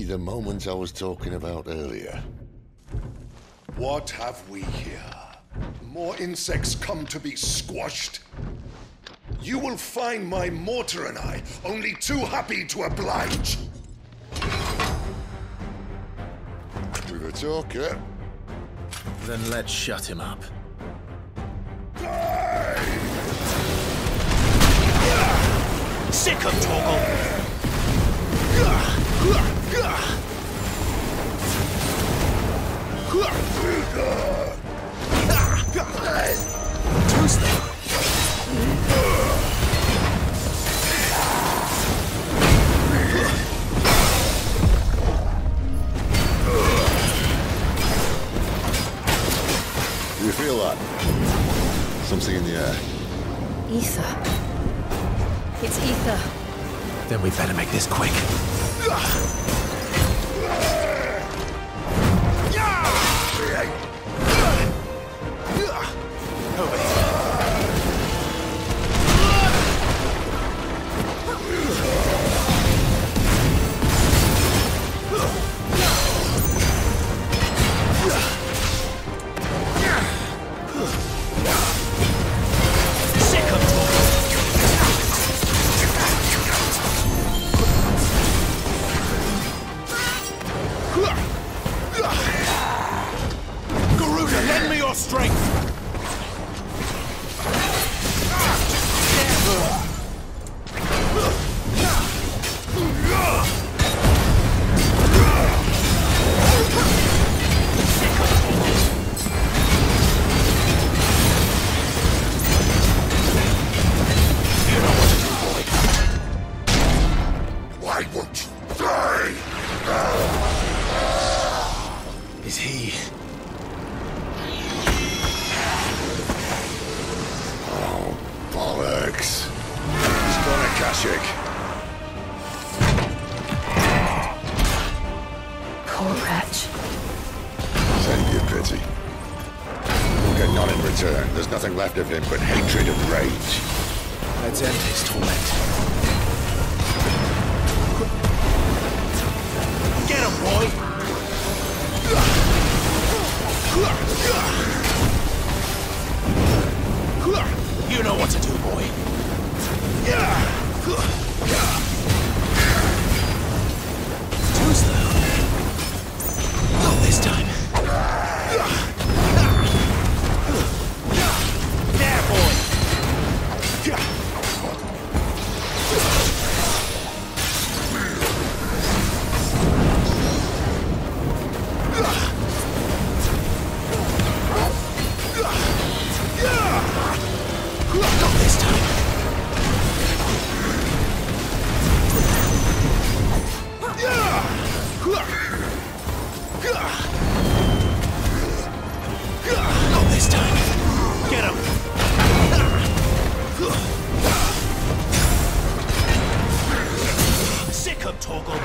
the moment I was talking about earlier. What have we here? More insects come to be squashed? You will find my mortar and I only too happy to oblige. Do the talker. Then let's shut him up. Sick of Torgal! Do you feel that? Something in the air. Ether. It's ether. Then we better make this quick. Over here. Akashic. Poor wretch. Send you pity. We'll get none in return. There's nothing left of him but hatred and rage. Let's end his torment. Get him, boy! You know what to do, boy. Too slow. Not this time. There, boy. Not this time. Not this time. Get him. Sick of Torgal.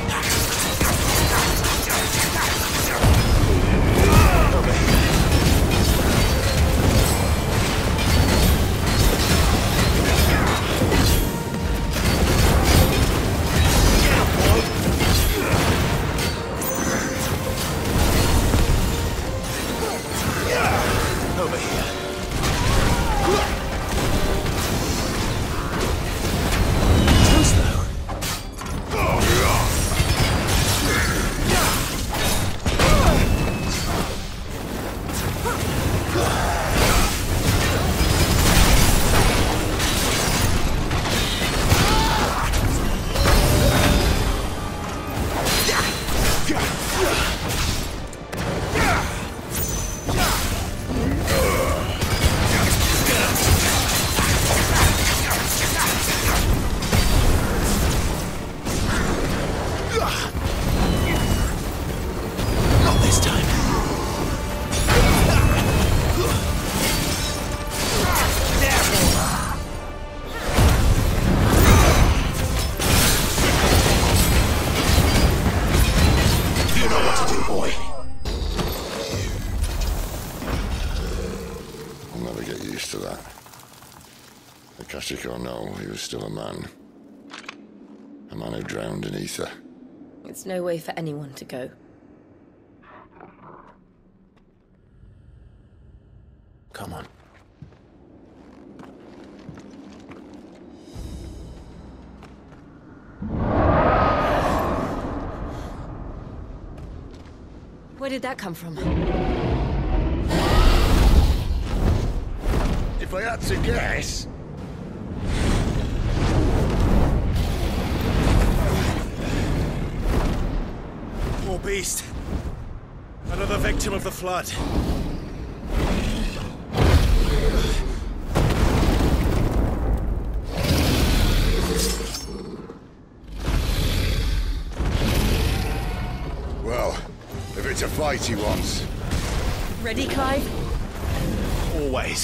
Over here. Over here. Too slow. Not this time. There, boy. You know what to do, boy. I'll never get used to that. Akashic or no, he was still a man. A man who drowned in ether. It's no way for anyone to go. Come on. Where did that come from? If I had to guess... Poor beast. Another victim of the flood. Well, if it's a fight he wants... Ready, Clive? Always.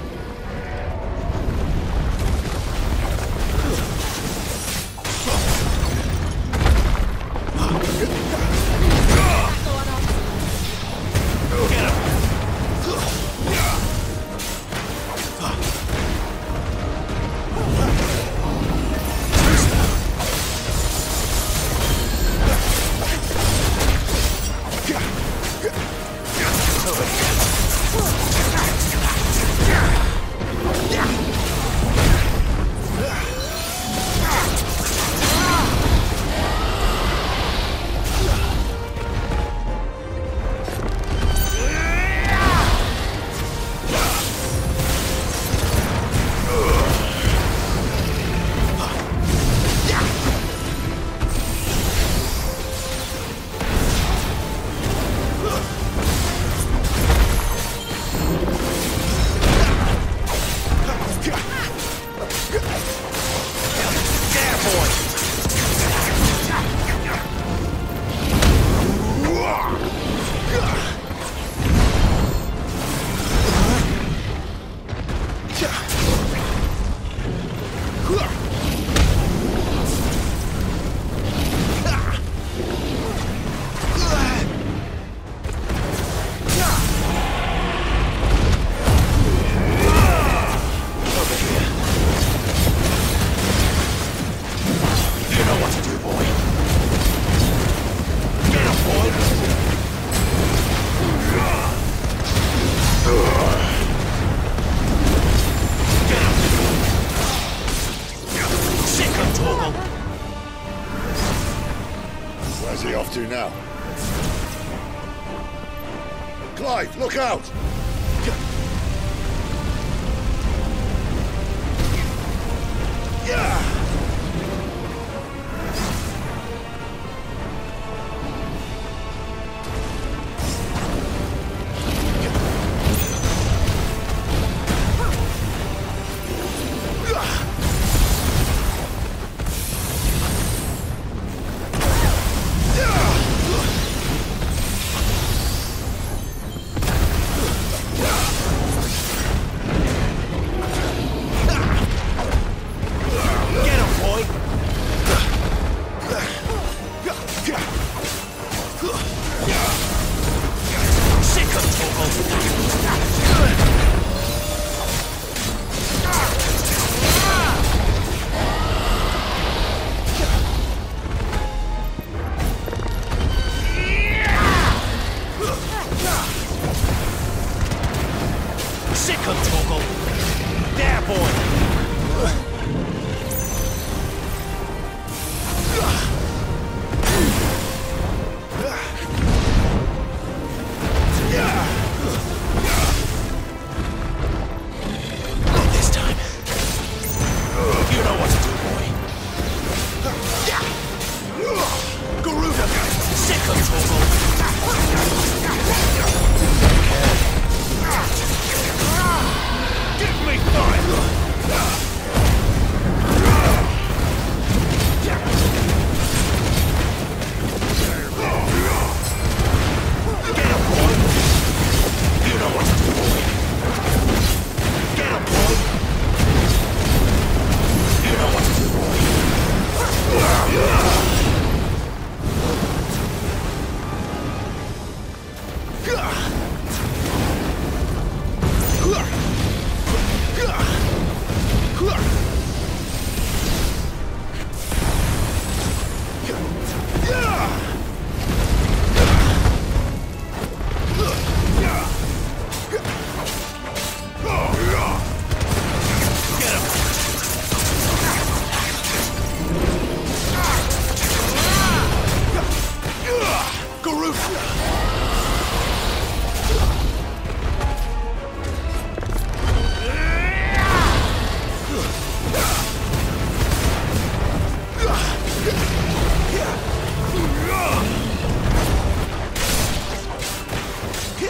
Where's he off to now? Clive, look out!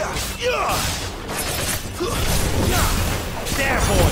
There, boy!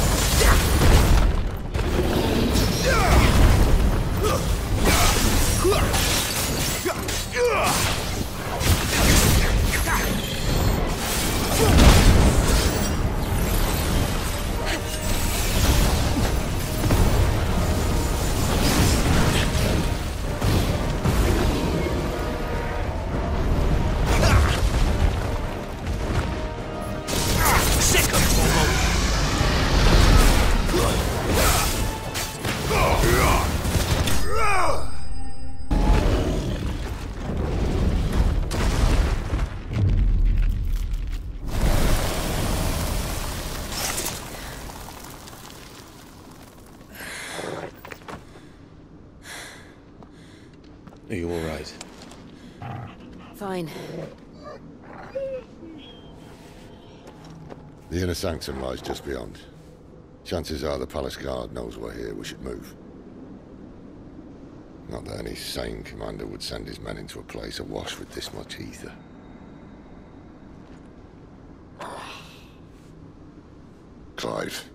Are you all right? Fine. The inner sanctum lies just beyond. Chances are the palace guard knows we're here. We should move. Not that any sane commander would send his men into a place awash with this much ether. Clive.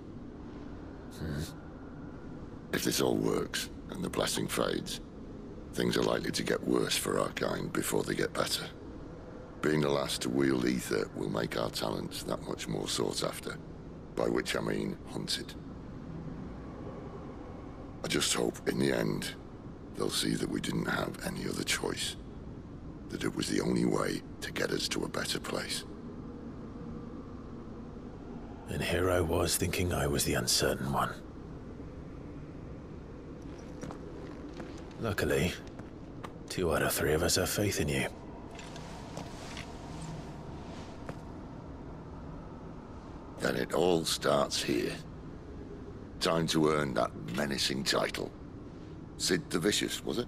If this all works, and the blessing fades, things are likely to get worse for our kind before they get better. Being the last to wield ether will make our talents that much more sought after, by which I mean hunted. I just hope, in the end, they'll see that we didn't have any other choice. That it was the only way to get us to a better place. And here I was thinking I was the uncertain one. Luckily, 2 out of 3 of us have faith in you. Then it all starts here. Time to earn that menacing title. Sid the Vicious, was it?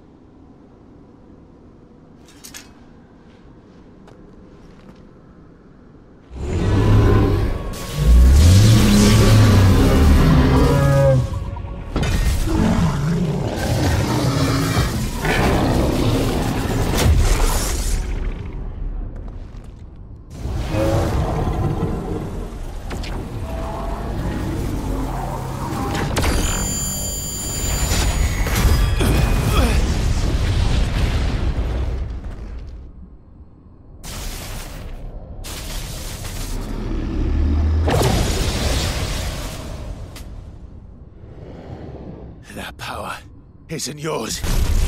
That power isn't yours.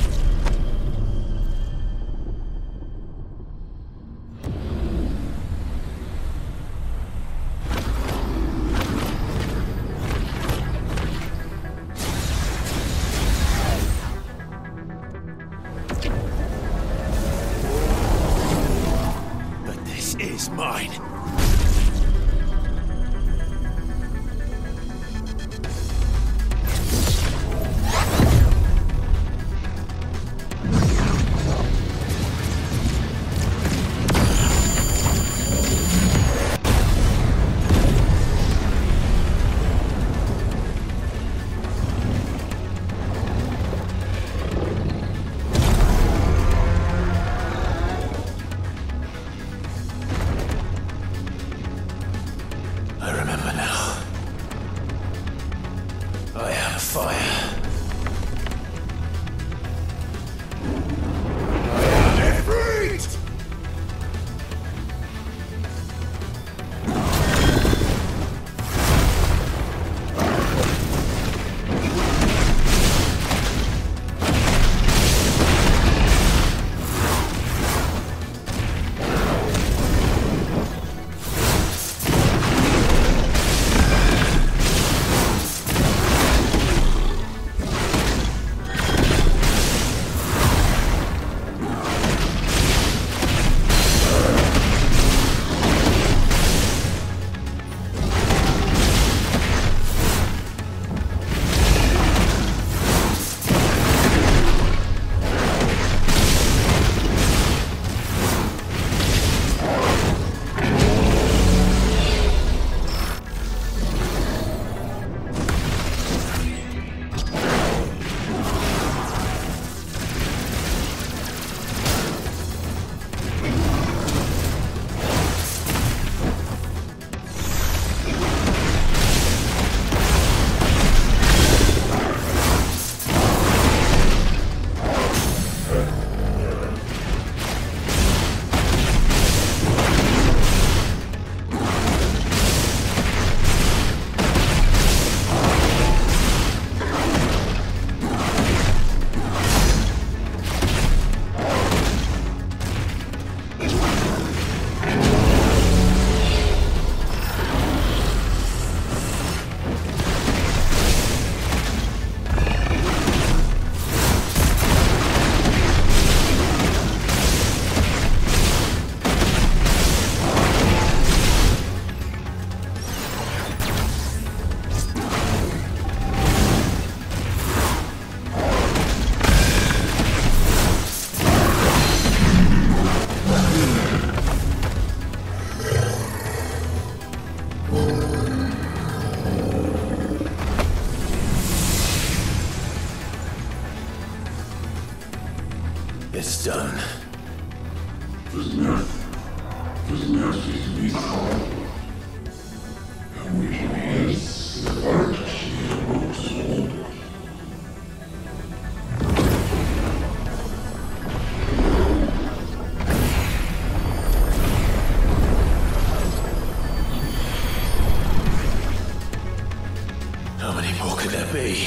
But this is mine. It's done. How many more could there be?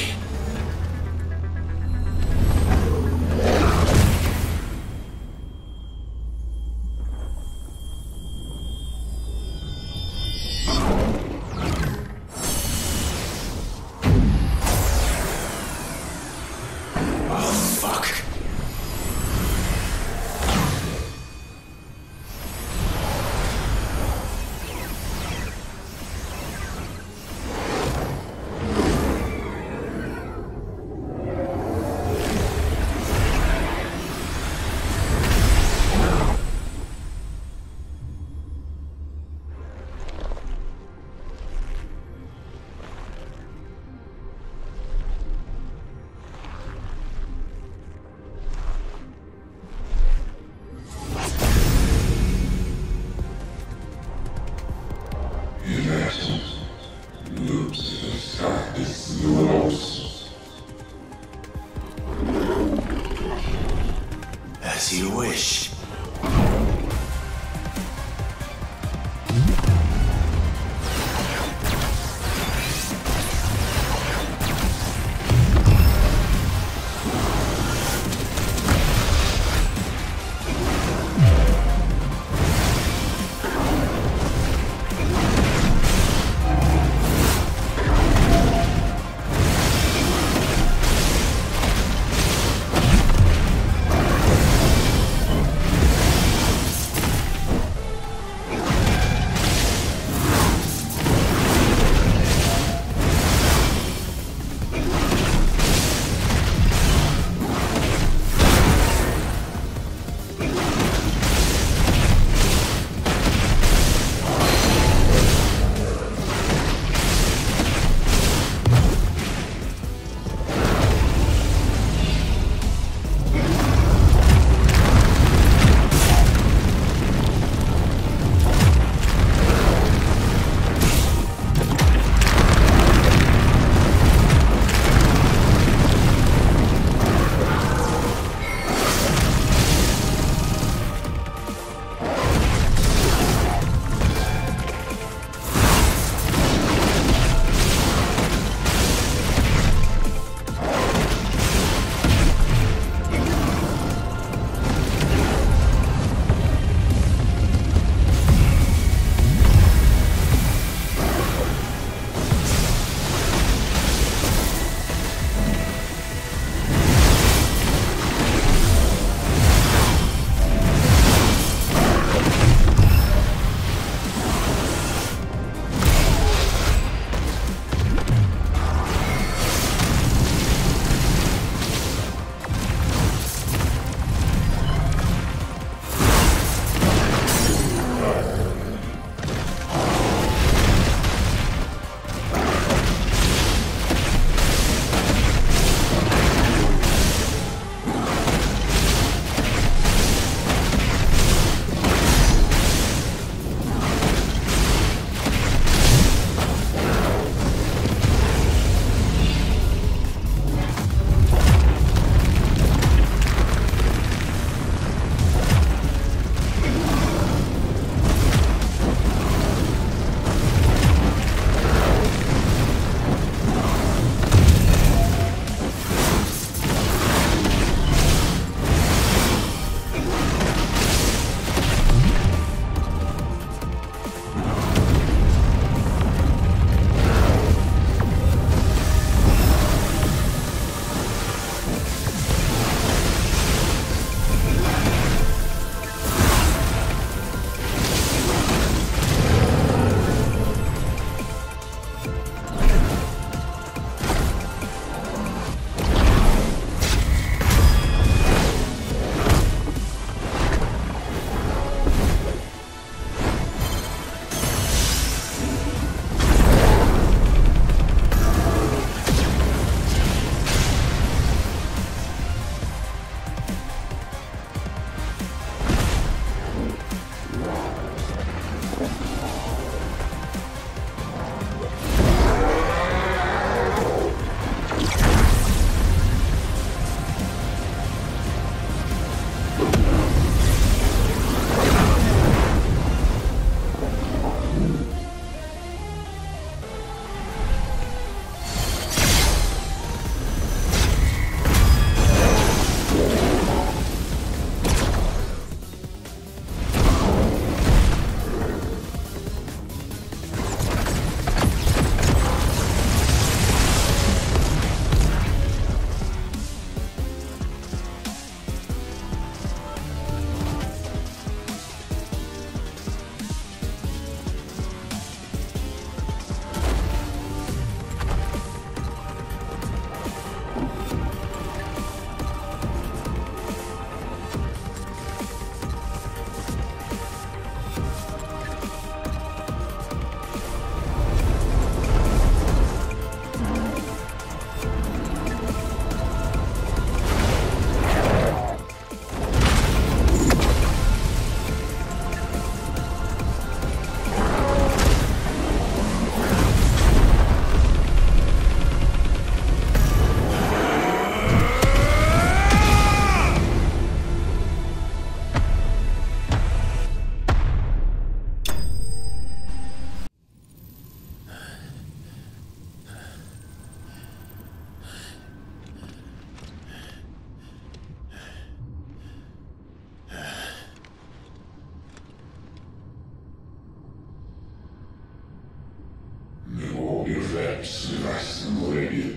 Steps less than